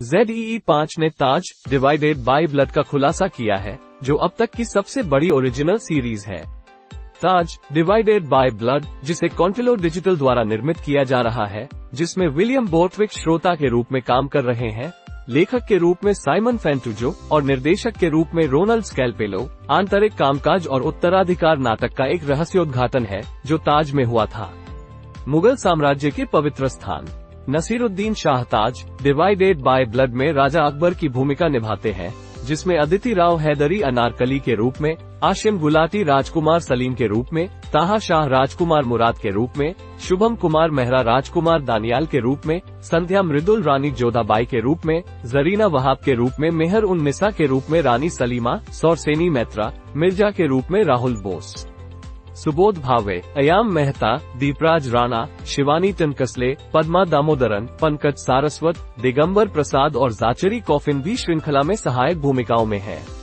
ZEE5 ने ताज divided by blood का खुलासा किया है, जो अब तक की सबसे बड़ी ओरिजिनल सीरीज है। ताज डिवाइडेड बाय ब्लड, जिसे कॉन्टिलो डिजिटल द्वारा निर्मित किया जा रहा है, जिसमें विलियम बोर्थविक श्रोता के रूप में काम कर रहे हैं, लेखक के रूप में साइमन फैंटुजो और निर्देशक के रूप में रोनाल्ड स्कैल्पेलो, आंतरिक कामकाज और उत्तराधिकार नाटक का एक रहस्योद्घाटन है जो ताज में हुआ था। मुगल साम्राज्य के पवित्र स्थान Naseeruddin Shah Taj divided by blood में राजा अकबर की भूमिका निभाते हैं, जिसमें अदिति राव हैदरी अनारकली के रूप में, आशिम गुलाटी राजकुमार सलीम के रूप में, ताहा शाह राजकुमार मुराद के रूप में, शुभम कुमार मेहरा राजकुमार दानियाल के रूप में, संध्या मृदुल रानी जोधाबाई के रूप में, जरीना वहाब के रूप में, मेहर उन निसा के रूप में रानी सलीमा, सौरसेनी मैत्रा, मिर्जा के रूप में राहुल बोस, सुबोध भावे, अयाम मेहता, दीपराज राणा, शिवानी तनकसले, पद्मा दामोदरन, पंकज सारस्वत, दिगंबर प्रसाद और जाचरी कॉफिन भी श्रृंखला में सहायक भूमिकाओं में है।